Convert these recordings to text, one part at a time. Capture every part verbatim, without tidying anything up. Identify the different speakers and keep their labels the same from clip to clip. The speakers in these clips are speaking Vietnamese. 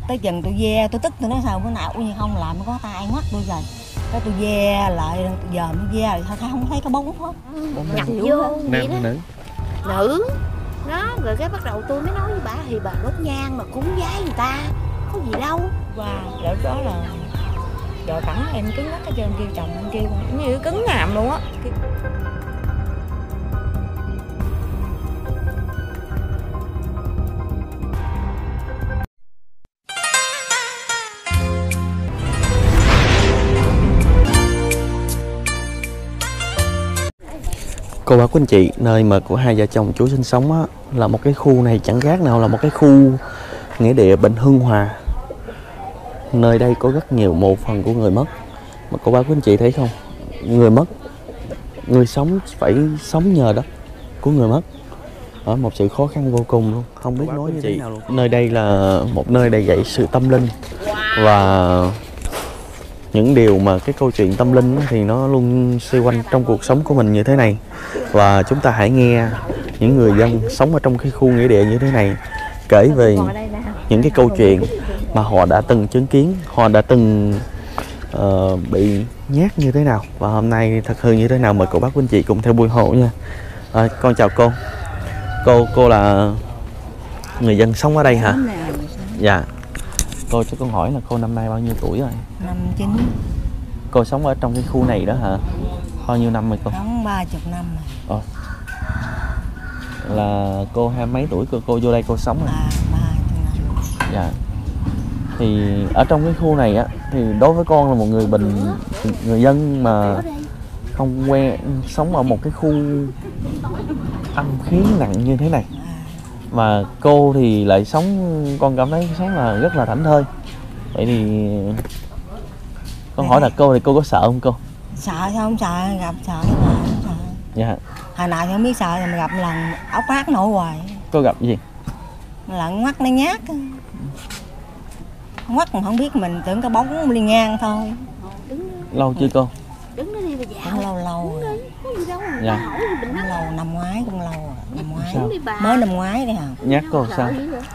Speaker 1: Tới chừng tôi ve tôi tức tôi nói sao bữa nào như không làm có tay ngoắt tôi rồi. Cái tôi ve lại giờ mới ve rồi sao không thấy cái bóng hết.
Speaker 2: Nhập vô
Speaker 3: nam hay nữ?
Speaker 2: Nữ. Đó rồi cái bắt đầu tôi mới nói với bà thì bà đốt nhang mà cúng vái người ta có gì đâu.
Speaker 4: Và lúc đó là rồi cẳng em cứng ngắc hết trơn, kêu chồng em kêu như cứng ngàm luôn á.
Speaker 3: Cô bác quý anh chị, nơi mà của hai vợ chồng chú sinh sống á, là một cái khu này chẳng khác nào là một cái khu nghĩa địa Bình Hưng Hòa. Nơi đây có rất nhiều mộ phần của người mất. Mà cô bác quý anh chị thấy không, người mất, người sống phải sống nhờ đất của người mất. Ở một sự khó khăn vô cùng luôn, không biết nói như thế nào luôn. Nơi đây là một nơi đầy dạy sự tâm linh. Và những điều mà cái câu chuyện tâm linh thì nó luôn xoay quanh trong cuộc sống của mình như thế này. Và chúng ta hãy nghe những người dân sống ở trong cái khu nghĩa địa như thế này kể về những cái câu chuyện mà họ đã từng chứng kiến, họ đã từng uh, bị nhát như thế nào và hôm nay thật hư như thế nào. Mời cô bác quý anh chị cùng theo buổi hộ nha. À, con chào cô. Cô cô là người dân sống ở đây hả? Dạ. Cô cho con hỏi là cô năm nay bao nhiêu tuổi rồi?
Speaker 1: Năm chín.
Speaker 3: Cô sống ở trong cái khu này đó hả? Bao nhiêu năm rồi cô?
Speaker 1: Sống ba chục năm rồi.
Speaker 3: Ồ. Là cô hai mấy tuổi cô, cô vô đây cô sống rồi?
Speaker 1: À, ba chục năm.
Speaker 3: Dạ. Thì ở trong cái khu này á, thì đối với con là một người bình, người dân mà không quen sống ở một cái khu âm khí nặng như thế này. Và cô thì lại sống, con cảm thấy sống là rất là thảnh thơi. Vậy thì con hỏi là cô thì cô có sợ không cô?
Speaker 1: Sợ sao không sợ, gặp sợ mà không sợ.
Speaker 3: Dạ.
Speaker 1: Hồi nào không biết sợ thì mà gặp lần ốc ác nổi hoài.
Speaker 3: Cô gặp gì?
Speaker 1: Lần ngoắt nó nhát. Ngoắt mà không biết mình tưởng cái bóng đi ngang thôi.
Speaker 3: Lâu chưa cô?
Speaker 2: Đứng đó đi bà già.
Speaker 1: Cũng lâu lâu rồi.
Speaker 2: Có gì đâu mà
Speaker 3: dạ.
Speaker 2: hỏi gì bình
Speaker 1: lâu năm ngoái cũng lâu rồi. Năm ngoái.
Speaker 3: Sao?
Speaker 1: Mới năm ngoái đi hả?
Speaker 3: Nhát cô sao?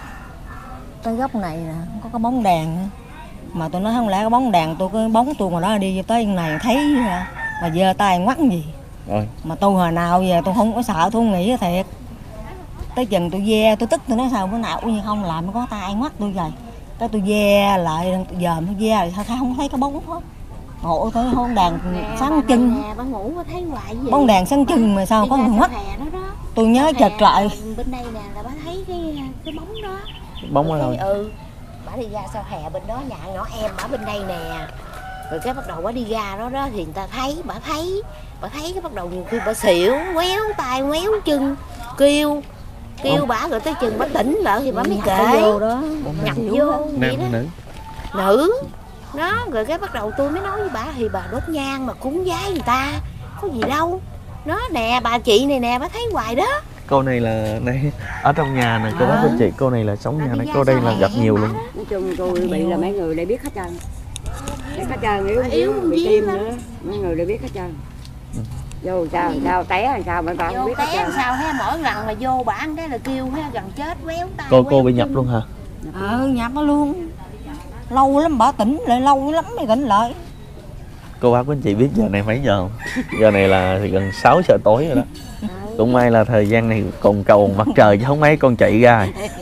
Speaker 1: Tới góc này nè, có cái bóng đèn nữa. Mà tôi nói không lẽ cái bóng đèn tôi cái bóng tôi mà đó đi tới này thấy hả? Mà giơ tay ngoắt gì.
Speaker 3: Rồi.
Speaker 1: Mà tôi hồi nào về tôi không có sợ, tôi không nghĩ thiệt. Tới chừng tôi ve tôi tức tôi nói sao bữa nào như không làm có tay ngoắt tôi rồi. Cái tôi ve lại giờ mới ve rồi sao không thấy cái bóng hết. Ngộ tới hôn đàn sáng chân.
Speaker 2: Nè, bà ngủ có thấy hoài gì.
Speaker 1: Bóng đèn sáng chân mà sao có người ngoắt. Tôi nhớ chợt lại.
Speaker 2: Bên đây nè là bà thấy cái cái bóng đó.
Speaker 3: Bóng ở đâu?
Speaker 2: Ừ. Bà đi ra sau hè bên đó nhà nhỏ em ở bên đây nè. Rồi cái bắt đầu bà đi ra đó đó thì người ta thấy, bà thấy, bà thấy cái bắt đầu nhiều khi bà xỉu, ngoéo tay, ngoéo chân, kêu, kêu bà rồi tới chừng bà tỉnh lại thì bà mới kể. Nhập vô.
Speaker 3: Nam hay nữ?
Speaker 2: Nữ. Đó, rồi cái bắt đầu tôi mới nói với bà thì bà đốt nhang mà cúng vái người ta có gì đâu. Đó nè, bà chị này nè, bà thấy hoài đó.
Speaker 3: Cô này là này ở trong nhà nè, cô bác quý anh chị, cô này là sống nhà này, cô đây là gặp nhiều luôn.
Speaker 5: Nói chung tôi bị là mấy người đây biết hết trơn. Biết hết trơn, yếu, yếu bị tim nữa, mấy người đây biết hết trơn. Vô sao sao té làm sao mà bà không biết hết trơn.
Speaker 2: Sao thế mỗi lần mà vô bà ăn cái là kêu thế gần chết quéo tay.
Speaker 3: Cô cô bị nhập luôn hả?
Speaker 1: Ờ nhập nó luôn. Lâu lắm bà tỉnh lại, lâu lắm mới tỉnh lại.
Speaker 3: Cô bác quý anh chị biết giờ này mấy giờ không? Giờ này là gần sáu giờ tối rồi đó. Cũng may là thời gian này còn cầu mặt trời chứ không mấy con chạy ra.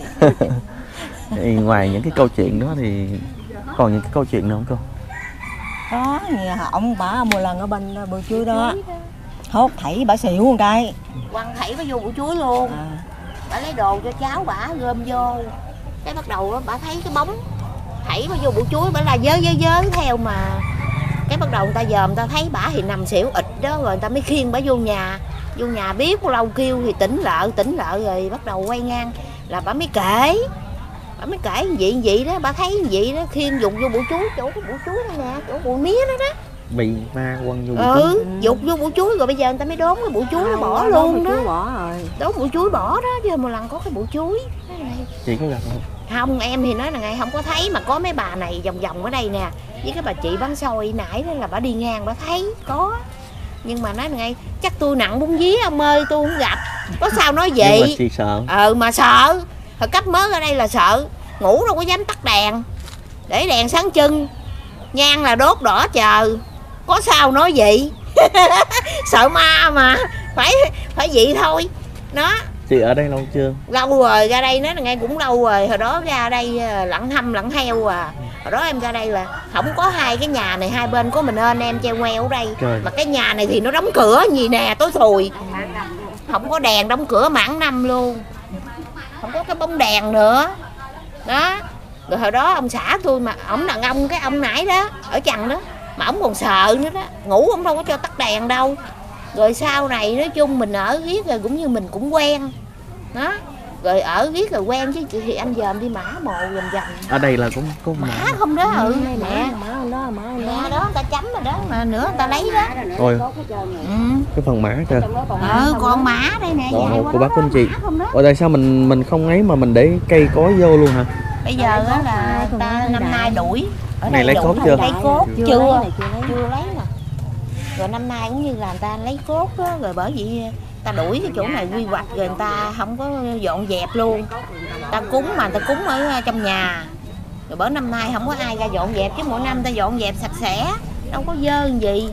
Speaker 3: Thì ngoài những cái câu chuyện đó thì còn những cái câu chuyện nào không cô?
Speaker 1: Đó, nhà ông bà một lần ở bên bờ chuối đó. Hốt thảy bà xỉu một cái.
Speaker 2: Quăng thảy bà vô bụi chuối luôn. À. Bà lấy đồ cho cháu bà gom vô. Cái bắt đầu đó bà thấy cái bóng thảy bà vô bụi chuối, bà là dớ dớ dớ theo mà. Cái bắt đầu người ta dòm người ta thấy bà thì nằm xỉu ịt đó rồi người ta mới khiêng bà vô nhà. Vô nhà biết có lâu kêu thì tỉnh lợ, tỉnh lợ rồi bắt đầu quay ngang là bà mới kể. Bà mới kể vậy vậy đó, bà thấy vậy đó, khiêng dục vô bụi chuối, chỗ cái bụi chuối đó nè, chỗ bụi mía đó đó.
Speaker 3: Bị ma quăng vô bụi
Speaker 2: chuối. Ừ,
Speaker 1: ừ.
Speaker 2: dục vô bụi chuối rồi bây giờ người ta mới đốn cái bụi chuối à, nó bỏ luôn đó.
Speaker 1: Bỏ rồi.
Speaker 2: Đốn bụi chuối bỏ đó, chứ một lần có cái bụi chuối.
Speaker 3: Chị có gặp không?
Speaker 2: Không, em thì nói là ngày không có thấy mà có mấy bà này vòng vòng ở đây nè. Với cái bà chị bán xôi nãy đó là bà đi ngang bà thấy có. Nhưng mà nói là ngay chắc tôi nặng bún vía ông ơi, tôi không gặp. Có sao nói vậy?
Speaker 3: Nhưng mà chị sợ.
Speaker 2: Ờ mà sợ. Hồi cấp mới ở đây là sợ. Ngủ đâu có dám tắt đèn. để đèn sáng trưng, nhang là đốt đỏ chờ, có sao nói vậy. Sợ ma mà phải phải vậy thôi. Nó
Speaker 3: Chị ở đây lâu chưa?
Speaker 2: lâu rồi, ra đây nó là ngay cũng lâu rồi. Hồi đó ra đây lặng hâm lặng heo à. Hồi đó em ra đây là không có hai cái nhà này, hai bên có mình anh em treo ngoeo ở đây.
Speaker 3: Trời.
Speaker 2: Mà cái nhà này thì nó đóng cửa gì nè, tối thùi, không có đèn, đóng cửa mãn năm luôn, không có cái bóng đèn nữa đó. Rồi hồi đó ông xã tôi mà ổng đàn ông, cái ông nãy đó ở chằn đó, mà ổng còn sợ nữa đó, ngủ ổng đâu có cho tắt đèn đâu. Rồi sau này nói chung mình ở riết rồi cũng như mình cũng quen đó, rồi ở riết rồi quen chứ. Thì anh dòm đi mã mồ vòng vòng.
Speaker 3: Ở đây là cũng có
Speaker 2: Mã
Speaker 3: mã.
Speaker 2: không đó, ừ nè,
Speaker 1: Má đó, má
Speaker 2: nè đó người ta chấm rồi đó, mà nữa người ta lấy đó.
Speaker 3: Ôi,
Speaker 2: Ừ,
Speaker 3: cái phần mã kìa.
Speaker 2: ừ còn mã đây nè,
Speaker 3: Đó,
Speaker 2: dài qua
Speaker 3: cô
Speaker 2: đó
Speaker 3: bác cô anh chị.
Speaker 2: mã không đó.
Speaker 3: Ủa tại sao mình mình không ấy mà mình để cây cối vô luôn hả?
Speaker 2: Bây giờ á là ta năm nay đuổi ở
Speaker 3: Này
Speaker 2: đây
Speaker 3: lấy
Speaker 2: đuổi
Speaker 3: cốt chưa?
Speaker 2: lấy cốt
Speaker 1: Chưa
Speaker 2: chưa,
Speaker 1: lấy này, chưa lấy.
Speaker 2: chưa lấy nè. Rồi năm nay cũng như là người ta lấy cốt đó, rồi bởi vì ta đuổi cái chỗ này quy hoạch rồi người ta không có dọn dẹp luôn. Ta cúng mà người ta cúng ở trong nhà, rồi bởi năm nay không có ai ra dọn dẹp, chứ mỗi năm ta dọn dẹp sạch sẽ, đâu có dơ gì.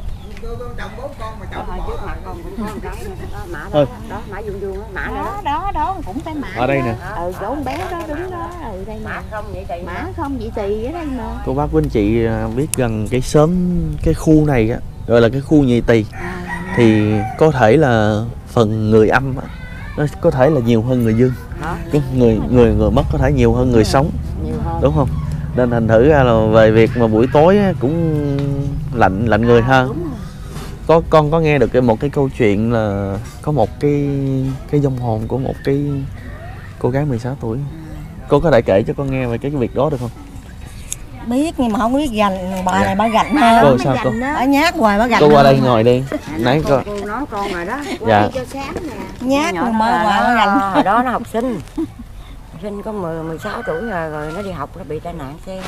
Speaker 3: Thôi.
Speaker 5: Đó, mã vuông vuông á, mã
Speaker 2: Đó đó đó cũng phải mã
Speaker 3: Ở đây nè.
Speaker 2: ừ, chỗ con bé đó đứng đó, ừ đây nè.
Speaker 5: mã không vậy tùy
Speaker 2: Mã không vậy tùy ở đây mà.
Speaker 3: Cô bác cô anh chị à, biết gần cái xóm, cái khu này á, gọi là cái khu nhì tỳ, thì có thể là phần người âm á, nó có thể là nhiều hơn người dương.
Speaker 5: Đó.
Speaker 3: Cái người người người mất có thể nhiều hơn người sống,
Speaker 5: nhiều hơn.
Speaker 3: đúng không? Nên thành thử ra là về việc mà buổi tối á, cũng lạnh lạnh người ha. Có con có nghe được cái một cái câu chuyện là có một cái cái vong hồn của một cái cô gái mười sáu tuổi. Cô có thể kể cho con nghe về cái việc đó được không?
Speaker 1: biết nhưng mà không biết gành, bà
Speaker 3: Dạ.
Speaker 1: này bà gành
Speaker 2: Bà
Speaker 1: hơn.
Speaker 3: Cô
Speaker 2: đó
Speaker 3: sao
Speaker 2: mới
Speaker 3: cô?
Speaker 2: gành đó.
Speaker 1: Bà nhát hoài bà gành
Speaker 3: Cô qua đây
Speaker 1: hơn.
Speaker 3: ngồi đi. Nãy
Speaker 5: cô,
Speaker 3: cô
Speaker 5: cô nói con rồi đó.
Speaker 3: dạ.
Speaker 2: Cho sáng nè.
Speaker 1: Nhát
Speaker 5: Nhỏ
Speaker 1: mà
Speaker 5: đó
Speaker 1: bà
Speaker 5: là
Speaker 1: bà
Speaker 5: nó-
Speaker 1: gành.
Speaker 5: hồi đó nó học sinh học sinh có mười mười sáu tuổi rồi, rồi nó đi học nó bị tai nạn xe.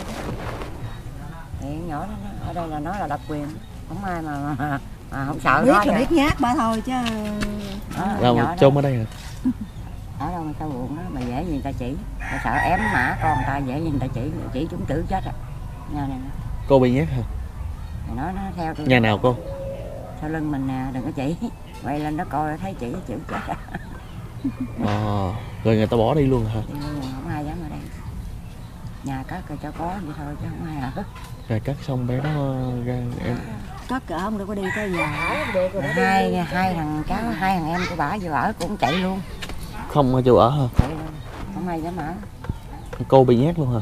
Speaker 5: Thì nhỏ đó nó, ở đây là nó là độc quyền, không ai mà, mà, mà không sợ
Speaker 1: Biết
Speaker 5: nó
Speaker 1: là
Speaker 5: vậy.
Speaker 1: biết nhát bà thôi chứ.
Speaker 5: Đó,
Speaker 3: Đâu
Speaker 5: nhỏ đó.
Speaker 3: chôn ở đây hả?
Speaker 5: Ở đâu người ta buồn đó mà dễ gì người ta chỉ, ta sợ ém mã con người ta, dễ gì người ta chỉ, chỉ chúng tử chết à. Nhà này nè,
Speaker 3: Cô bị nhát hả?
Speaker 5: thì nó nó theo tôi.
Speaker 3: Nhà nào cô?
Speaker 5: Sau lưng mình nè, đừng có chỉ, quay lên nó coi thấy chỉ chịu chết à.
Speaker 3: Ờ, rồi người ta bỏ đi luôn hả?
Speaker 5: Đi luôn, không ai dám ở đây. Nhà cất rồi cho có vậy thôi chứ không ai ở.
Speaker 3: Rồi cắt xong bé đó ra em.
Speaker 1: Cất cỡ không được có đi tới giờ.
Speaker 5: Hai hai thằng cháu, hai thằng em của bà vừa ở cũng chạy luôn,
Speaker 3: Không ở chỗ ở hả?
Speaker 5: chạy luôn, không ai dám ở.
Speaker 3: Cô bị nhát luôn hả?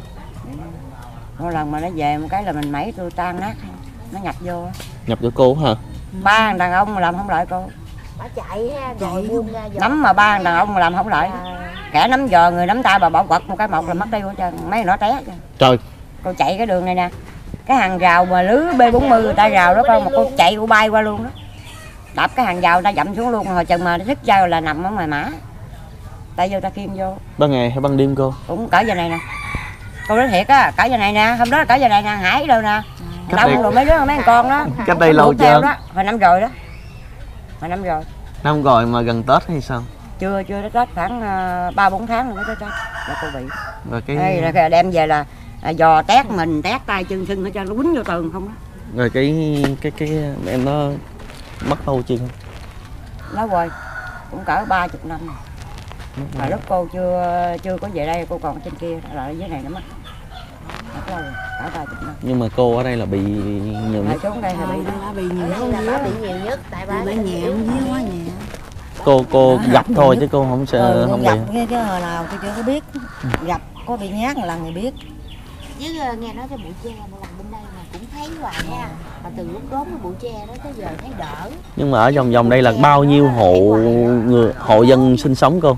Speaker 5: Một lần mà nó về một cái là mình mẩy tôi tan nát, nó nhập vô.
Speaker 3: Nhập cho cô hả?
Speaker 5: Ba thằng đàn ông mà làm không lợi cô.
Speaker 2: Bà chạy ha, rồi buông ra giò.
Speaker 5: Nắm mà ba thằng đàn ông mà làm không lợi. Kẻ nắm giò người nắm tay bà bỏ quật một cái một là mất tiêu hết trơn, mấy nó té.
Speaker 3: Trời.
Speaker 5: Cô chạy cái đường này nè, cái hàng rào mà lưới B bốn mươi người ta rào đó, con mà cô chạy cô bay qua luôn đó, đạp cái hàng rào ta dậm xuống luôn, hồi chừng mà nó thức dao là nằm ở ngoài mã, tay vô ta kim vô.
Speaker 3: Ban ngày hay ban đêm cô?
Speaker 5: Cũng cỡ giờ này nè, cô nói thiệt á, cỡ giờ này nè, hôm đó là cỡ giờ này nè, Hải đâu nè,
Speaker 3: Cách
Speaker 5: đâu
Speaker 3: đây-
Speaker 5: rồi mấy đứa mấy con con đó.
Speaker 3: Cách đây lâu
Speaker 5: Đuổi theo
Speaker 3: chưa?
Speaker 5: đó, hồi năm rồi đó, hồi năm rồi.
Speaker 3: Năm rồi mà gần Tết hay sao?
Speaker 5: Chưa chưa tới Tết, khoảng ba bốn tháng rồi mới tới Tết là cô bị.
Speaker 3: Rồi cái
Speaker 5: Đây là cái đem về là à, giò tét mình, tét tay chân sưng hết trơn, nó quýnh vô tường không đó.
Speaker 3: rồi cái cái cái em nó mất lâu chưa?
Speaker 5: Nói rồi cũng cỡ ba chục năm rồi. Mà lúc cô chưa chưa có về đây cô còn ở trên kia, là ở dưới này nó mất. Mất lâu rồi, cỡ ba chục năm.
Speaker 3: Nhưng mà cô ở đây là bị nhiều
Speaker 5: Lại
Speaker 3: nhất.
Speaker 5: xuống đây thì bị
Speaker 1: Bà bị nhiều
Speaker 2: Đây là bà bị nhiều nhất, tại bà
Speaker 1: bị nhẹ với quá nhẹ.
Speaker 3: Cô cô gặp thôi chứ cô không sợ
Speaker 1: Ừ,
Speaker 3: không
Speaker 1: gặp
Speaker 3: bị.
Speaker 1: nghe chứ hồi nào tôi chưa có biết. Gặp có bị nhát là người biết.
Speaker 2: chứ uh, nghe nói cái bụi tre mà làm bên đây mà cũng thấy hoài nha, mà từ lúc đốn cái bụi tre đó tới giờ thấy đỡ.
Speaker 3: Nhưng mà ở vòng vòng đây là bao nhiêu hộ người hộ dân sinh sống cô?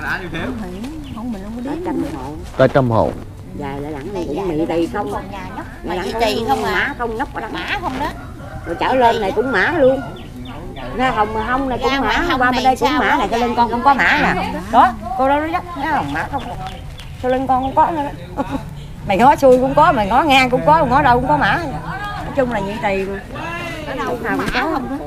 Speaker 1: Không mình không có
Speaker 5: Tới
Speaker 1: biết.
Speaker 5: trăm hộ,
Speaker 3: Tới trăm hộ.
Speaker 5: dài lại lẳng
Speaker 2: Đây
Speaker 5: cũng
Speaker 2: dài
Speaker 5: mị
Speaker 2: là
Speaker 5: tì
Speaker 2: nó
Speaker 5: không.
Speaker 2: còn nhà nóc mà
Speaker 5: Lẳng
Speaker 2: chị tì không à,
Speaker 5: mã không nóc ở đó.
Speaker 2: mã không đó.
Speaker 5: Rồi trở lên này cũng mã luôn. Ra hồng mà hông này cũng
Speaker 2: Ra
Speaker 5: mã,
Speaker 2: ngoài hông
Speaker 5: qua bên
Speaker 2: này
Speaker 5: đây cũng
Speaker 2: sao
Speaker 5: mã
Speaker 2: đó?
Speaker 5: này, cho lên con không có mã nè. Đó, cô đó nó dắt, thấy không, mã không. Cho lên con không có nữa đó. Mày ngó xuôi cũng có, mày ngó ngang cũng có, ngó đâu cũng có mã. Nói chung là vậy tùy mà.
Speaker 2: Ở đâu
Speaker 5: Lúc nào
Speaker 2: mã
Speaker 5: cũng có.
Speaker 2: không đó.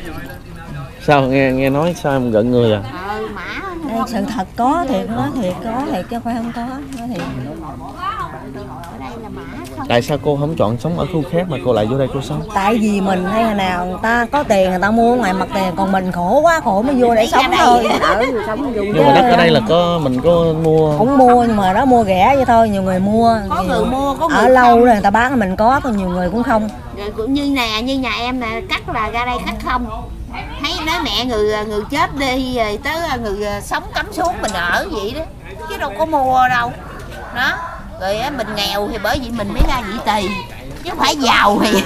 Speaker 3: Sao nghe nghe nói sao em giận người à?
Speaker 2: Ờ mã không.
Speaker 1: Đây, sự thật có thiệt, nói thiệt có thiệt chứ không phải không có, nói thiệt.
Speaker 2: Ở đây đây là mã không.
Speaker 3: Tại sao cô không chọn sống ở khu khác mà cô lại vô đây cô sống?
Speaker 1: Tại vì mình hay là nào người ta có tiền người ta mua ngoài mặt tiền, còn mình khổ quá khổ mới vô để sống thôi.
Speaker 2: Ở sống dùng
Speaker 3: Nhưng mà đất ở đây là có mình có mua.
Speaker 1: Cũng mua nhưng mà đó mua rẻ vậy thôi, nhiều người mua.
Speaker 2: Có người mua, có người
Speaker 1: ở lâu rồi người ta bán mình có, còn nhiều người cũng không.
Speaker 2: Rồi cũng như nè, như nhà em nè, cắt là ra đây cắt không. Thấy nói mẹ người người chết đi rồi tới người sống cắm xuống mình ở vậy đó, chứ đâu có mua đâu. Đó. Rồi mình nghèo thì bởi vì mình mới ra vị tỳ, chứ không phải giàu thì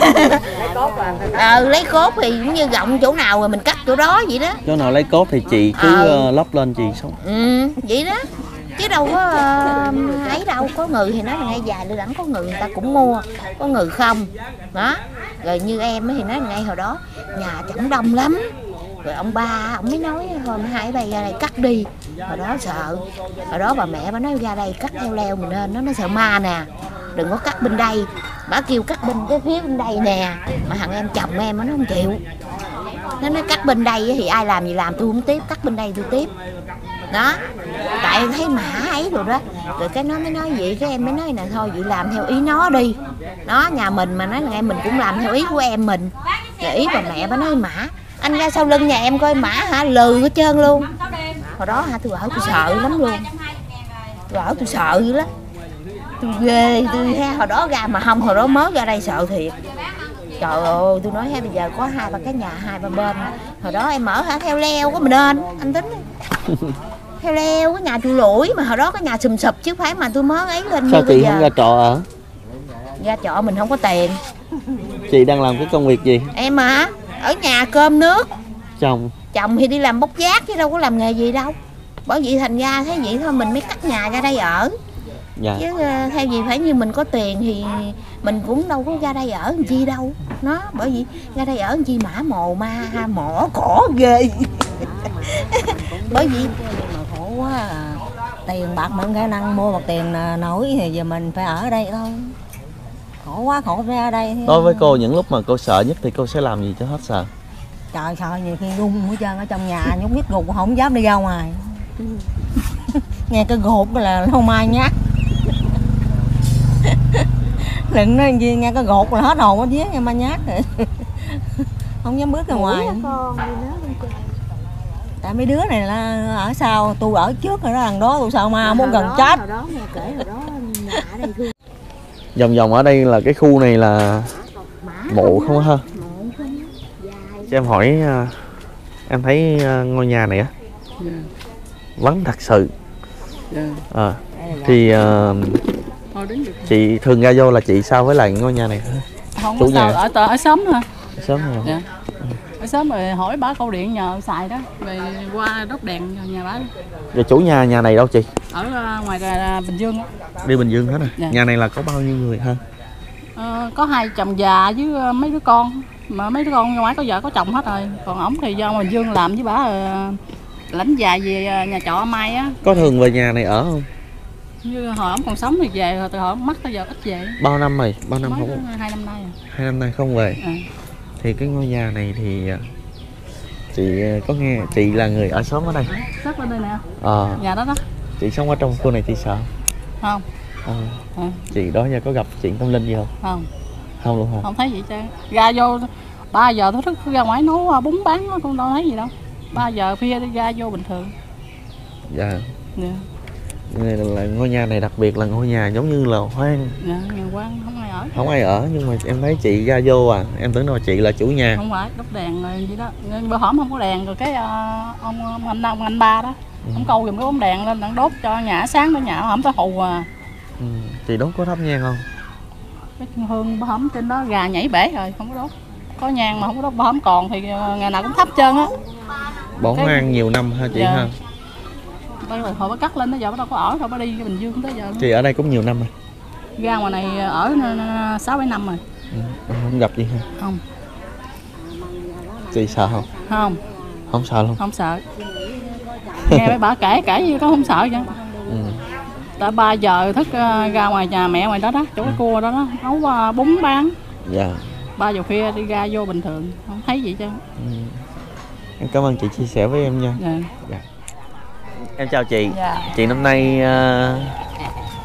Speaker 2: ờ, lấy cốt thì cũng như rộng chỗ nào rồi mình cắt chỗ đó vậy đó.
Speaker 3: Chỗ nào lấy cốt thì chị cứ
Speaker 2: ờ.
Speaker 3: uh, lóc lên chị sống.
Speaker 2: Ừ, vậy đó. Chứ đâu có uh, ấy đâu. Có người thì nói là ngay dài đưa đẳng, có người người ta cũng mua, có người không. Đó. Rồi như em thì nói ngay hồi đó nhà chẳng đông lắm. Rồi ông ba ông mới nói thôi hai bay ra đây cắt đi. Hồi đó sợ. Hồi đó bà mẹ bà nói ra đây cắt theo leo mình nên nó nó sợ ma nè, đừng có cắt bên đây. Bà kêu cắt bên cái phía bên đây nè, mà thằng em chồng em nó không chịu. Nó nói cắt bên đây thì ai làm gì làm, tôi không tiếp, cắt bên đây tôi tiếp. Đó. Tại thấy mã ấy rồi đó. Rồi cái nó mới nói vậy, cái em mới nói nè thôi vậy làm theo ý nó đi. Nó nhà mình mà nói là em mình cũng làm theo ý của em mình. Rồi ý bà mẹ bà nói mã anh ra sau lưng nhà em coi mã hả, lừ hết trơn luôn. Hồi đó hả tôi ở tôi sợ lắm luôn. Tôi ở tôi sợ dữ lắm. Tôi ghê, tôi ha hồi đó ra mà không, hồi đó mới ra đây sợ thiệt. Trời ơi, tôi nói ha bây giờ có hai ba cái nhà hai ba bên. Hồi đó em ở hả theo leo có mình nên, anh tính đi. Theo leo cái nhà trụ lũi mà hồi đó cái nhà sùm sụp chứ phải mà tôi mới ấy lên.
Speaker 3: Sao chị không ra trọ ở?
Speaker 2: Ra trọ mình không có tiền.
Speaker 3: Chị đang làm cái công việc gì?
Speaker 2: Em hả? Ở nhà cơm nước.
Speaker 3: Chồng?
Speaker 2: Chồng thì đi làm bốc vác chứ đâu có làm nghề gì đâu. Bởi vậy thành ra thế vậy thôi mình mới cắt nhà ra đây ở.
Speaker 3: Dạ.
Speaker 2: Chứ uh, theo gì phải như mình có tiền thì mình cũng đâu có ra đây ở làm chi đâu. Nó bởi vì ra đây ở làm chi mã mồ ma ha, mỏ cỏ ghê. Bởi vì
Speaker 1: mà khổ quá à. Tiền bạc mình khả năng mua một tiền nổi thì giờ mình phải ở đây thôi. Khổ quá khổ phải ở đây.
Speaker 3: Đối với cô những lúc mà cô sợ nhất thì cô sẽ làm gì cho hết sợ?
Speaker 1: Trời sợ nhiều khi run hết trơn ở trong nhà, nhúc nhích gục không dám đi ra ngoài. Nghe cái gột là không ai nhát. Đừng nói gì nghe cái gột là hết hồn hết vía nghe ma nhát rồi. Không dám bước ra ngoài. Tại mấy đứa này là ở sau, tôi ở trước rồi đó, thằng đó tôi sợ ma muốn gần chết.
Speaker 3: Vòng vòng ở đây là cái khu này là mộ không ha? Cho em hỏi, em thấy ngôi nhà này á vắng thật sự. À, thì uh, chị thường ra vô là chị sao với lại ngôi nhà này?
Speaker 6: Không có sao, ở ở sớm thôi.
Speaker 3: Sớm rồi.
Speaker 6: Dạ. Ở sớm rồi hỏi bá câu điện nhờ xài đó, rồi qua đốt đèn nhà bá.
Speaker 3: Rồi chủ nhà nhà này đâu chị?
Speaker 6: Ở uh, ngoài uh, Bình Dương á.
Speaker 3: Đi Bình Dương hết rồi.
Speaker 6: Dạ.
Speaker 3: Nhà này là có bao nhiêu người ha?
Speaker 6: Uh, có hai chồng già với uh, mấy đứa con, mà mấy đứa con ngoài có vợ có chồng hết rồi. Còn ổng thì do Bình Dương làm với bả uh, lãnh dài về uh, nhà trọ Mai á.
Speaker 3: Có thường về nhà này ở không?
Speaker 6: Như hồi ổng còn sống thì về, rồi từ hồi ổng mất tới giờ ít về.
Speaker 3: Bao năm rồi? Bao năm
Speaker 6: Mới
Speaker 3: không?
Speaker 6: Hai năm nay. À.
Speaker 3: Hai năm nay không về.
Speaker 6: À.
Speaker 3: Thì cái ngôi nhà này thì chị có nghe, chị là người ở xóm ở đây.
Speaker 6: Sát bên đây nè.
Speaker 3: À.
Speaker 6: Nhà đó đó.
Speaker 3: Chị sống ở trong khu này chị sợ
Speaker 6: không?
Speaker 3: À.
Speaker 6: À.
Speaker 3: Chị đó giờ có gặp chuyện tâm linh gì không?
Speaker 6: Không.
Speaker 3: Không luôn hả?
Speaker 6: Không thấy gì chứ. Ra vô ba giờ tôi thức ra ngoài nấu bún bán nó cũng đâu thấy gì đâu. Ba giờ phía đi ra vô bình thường.
Speaker 3: Dạ.
Speaker 6: Dạ.
Speaker 3: Này là ngôi nhà này đặc biệt là ngôi nhà giống như là hoang.
Speaker 6: Dạ, nhà quan không ai ở.
Speaker 3: Không ai ở, nhưng mà em thấy chị ra vô à, em tưởng đâu chị là chủ nhà.
Speaker 6: Không phải, đốt đèn rồi gì đó. Bữa hổm không có đèn rồi cái uh, ông, ông anh ông anh ba đó, ừ. Ông câu giùm cái bóng đèn lên đặng đốt cho nhà sáng tới nhà hổm tới hù à.
Speaker 3: Ừ. Chị đốt có thắp nhang không?
Speaker 6: Cái hương bữa hổm trên đó gà nhảy bể rồi, không có đốt. Có nhang mà không có đốt, bữa hổm còn thì ngày nào cũng thắp trơn á.
Speaker 3: Bỏ cái... hoang nhiều năm ha chị. Dạ. Ha.
Speaker 6: Bây giờ hồi mới cắt lên tới giờ bắt đâu có ở, thôi bắt đi Bình Dương tới giờ.
Speaker 3: Chị ở đây cũng nhiều năm rồi.
Speaker 6: Ra ngoài này ở sáu bảy năm rồi.
Speaker 3: Ừ. Không gặp gì hả?
Speaker 6: Không.
Speaker 3: Chị sợ không?
Speaker 6: Không.
Speaker 3: Không sợ luôn?
Speaker 6: Không sợ. Nghe mấy bà kể kể gì có không sợ chứ. Ừ. Tại ba giờ thức ra ngoài nhà mẹ ngoài đó đó, chỗ cái cua đó đó, nấu bún bán.
Speaker 3: Dạ.
Speaker 6: Ba giờ khuya đi ra vô bình thường, không thấy gì chứ.
Speaker 3: Ừ. Em cảm ơn chị chia sẻ với em nha.
Speaker 6: Dạ.
Speaker 3: Dạ. Em chào chị.
Speaker 6: Dạ.
Speaker 3: Chị năm nay uh,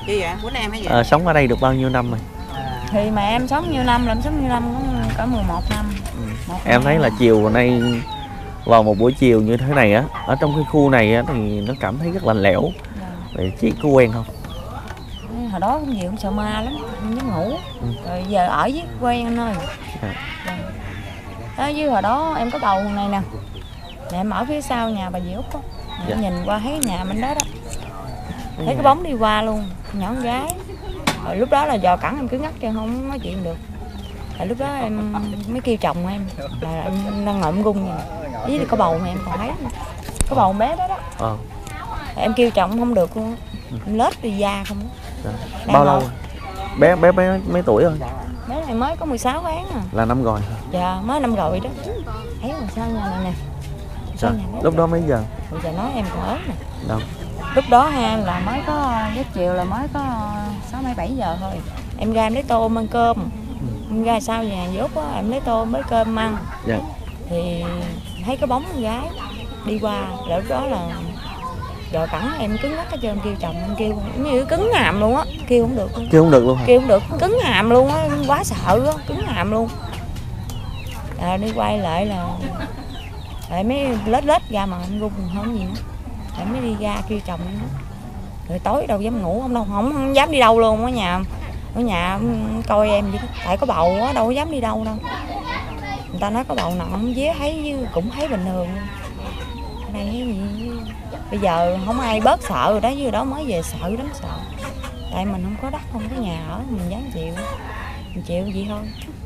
Speaker 7: Chi vậy? Bữa nay em hay vậy?
Speaker 3: À, sống ở đây được bao nhiêu năm rồi?
Speaker 4: Thì mà em sống nhiêu năm là em sống nhiêu năm cũng có mười một năm.
Speaker 3: Ừ.
Speaker 4: Một
Speaker 3: Em
Speaker 4: năm.
Speaker 3: thấy là chiều nay vào một buổi chiều như thế này á, ở trong cái khu này á thì nó cảm thấy rất lạnh lẽo.
Speaker 4: Dạ.
Speaker 3: Vậy chị có quen không?
Speaker 4: Hồi đó cũng gì cũng sợ ma lắm, không dám ngủ.
Speaker 3: Ừ.
Speaker 4: Rồi giờ ở với quen anh ơi.
Speaker 3: À.
Speaker 4: Dạ. Đó, với hồi đó em có bầu này nè. Nè, em ở phía sau nhà bà dì Út á.
Speaker 3: Dạ.
Speaker 4: Nhìn qua thấy nhà bên đó đó. Thấy cái bóng đi qua luôn, nhỏ con gái. Rồi lúc đó là dò cẳng em cứ ngắt cho không nói chuyện được. Rồi lúc đó em mới kêu chồng em là em đang ngậm gung vậy. Ý là có bầu mà em còn thấy. Có bầu bé đó đó.
Speaker 3: Ờ.
Speaker 4: Em kêu chồng không được luôn. Em lết đi da không.
Speaker 3: Dạ. Bao lâu? Bé bé bé mấy tuổi rồi?
Speaker 4: Bé này mới có mười sáu tháng à.
Speaker 3: Là năm rồi hả?
Speaker 4: Dạ, mới năm rồi đó. Thấy làm sao nhà này nè.
Speaker 3: Dạ. Lúc đó mấy giờ?
Speaker 4: Bây giờ nói em còn ớn nè.
Speaker 3: Đâu?
Speaker 4: Lúc đó ha là mới có giấc chiều là mới có sáu mấy bảy giờ thôi. Em ra em lấy tôm ăn cơm. Em ra sau nhà dốt á, em lấy tôm với cơm ăn.
Speaker 3: Dạ.
Speaker 4: Thì thấy cái bóng con gái đi qua, rồi lúc đó là giờ cẳng em cứng ngắc hết trơn, kêu chồng em kêu như cứng hàm luôn á, kêu không được luôn.
Speaker 3: Kêu không được luôn hả?
Speaker 4: Kêu không được, cứng hàm luôn á, quá sợ á, cứng hàm luôn. À, đi quay lại là lại mới lết lết ra mà em run không gì nữa. Lại mới đi ra kêu chồng em. Rồi tối đâu dám ngủ không đâu, không, không dám đi đâu luôn ở nhà. Ở nhà coi em vậy đó. Tại có bầu á, đâu có dám đi đâu đâu. Người ta nói có bầu nằm không dế thấy chứ cũng thấy bình thường. Ở đây thấy gì bây giờ không ai bớt sợ rồi đó, chứ đó mới về sợ lắm sợ. Tại mình không có đất, không có nhà ở, mình dám chịu. Mình chịu vậy thôi.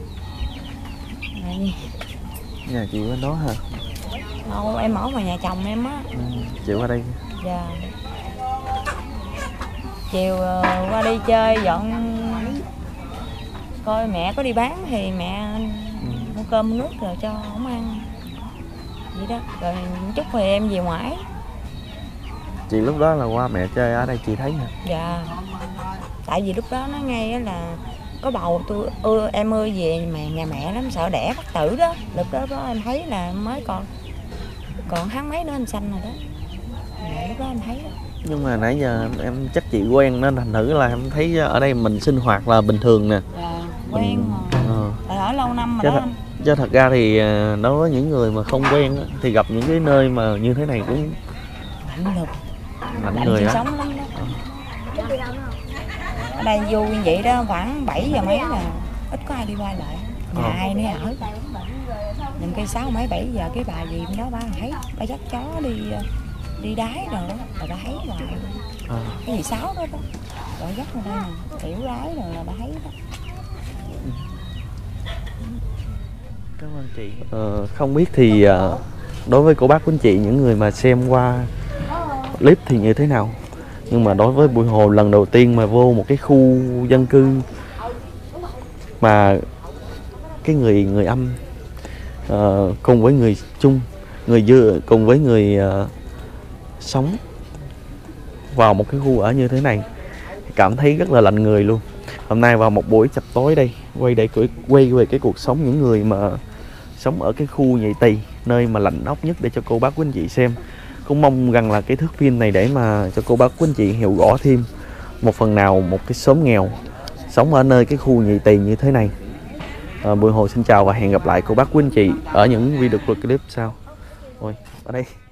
Speaker 4: Này.
Speaker 3: Nhà chị bên đó hả?
Speaker 4: Đâu, em ở ngoài nhà chồng em á.
Speaker 3: Ừ, chị qua đây.
Speaker 4: Dạ. Chiều uh, qua đi chơi dọn coi mẹ có đi bán thì mẹ mua cơm mua nước rồi cho không ăn vậy đó, rồi chút thì em về ngoại.
Speaker 3: Chị lúc đó là qua mẹ chơi ở đây chị thấy hả?
Speaker 4: Dạ, tại vì lúc đó nó ngay đó là có bầu, tôi ưa em ơi về mẹ nhà mẹ lắm, sợ đẻ bắt tử đó. Lúc đó, đó em thấy là mới còn còn tháng mấy nữa anh sanh rồi đó. Dạ, lúc đó em thấy đó.
Speaker 3: Nhưng mà nãy giờ em chắc chị quen nên thành thử là em thấy ở đây mình sinh hoạt là bình thường nè.
Speaker 4: Dạ, quen
Speaker 3: mình,
Speaker 4: mà.
Speaker 3: Ờ.
Speaker 4: Tại ở lâu năm mà
Speaker 3: Chứ
Speaker 4: đó
Speaker 3: thật,
Speaker 4: anh.
Speaker 3: chứ thật ra thì đối với những người mà không quen á, thì gặp những cái nơi mà như thế này cũng
Speaker 4: Lạnh lực,
Speaker 3: lạnh
Speaker 4: lạnh
Speaker 3: người
Speaker 4: sinh
Speaker 3: á.
Speaker 4: sống lắm đó. Ở đây vô như vậy đó khoảng bảy giờ mấy là ít có ai đi qua lại, nhà
Speaker 3: Ờ.
Speaker 4: ai nữa ở. Những cây sáu mấy bảy giờ cái bà gì bên đó bà thấy bà dắt chó đi đi đái rồi đó, là bà thấy hoài luôn.
Speaker 3: Ờ.
Speaker 4: Cái gì sáu đó đó, bà dắt ra đây nè, tiểu đái rồi là bà thấy đó.
Speaker 3: Cảm ơn chị. Ờ, không biết thì uh, đối với cô bác quý anh chị, những người mà xem qua clip thì như thế nào, nhưng mà đối với Bụi Hồ lần đầu tiên mà vô một cái khu dân cư mà cái người người Âm uh, cùng với người Trung, người Dưa cùng với người uh, sống vào một cái khu ở như thế này, cảm thấy rất là lạnh người luôn. Hôm nay vào một buổi chập tối đây, quay để quay về cái cuộc sống những người mà sống ở cái khu Nhị Tỳ, nơi mà lạnh ốc nhất, để cho cô bác quý anh chị xem. Cũng mong rằng là cái thước phim này để mà cho cô bác quý anh chị hiểu rõ thêm một phần nào một cái xóm nghèo sống ở nơi cái khu Nhị Tỳ như thế này. à, Bụi Hồ xin chào và hẹn gặp lại cô bác quý anh chị ở những video clip sau. Ôi, ở đây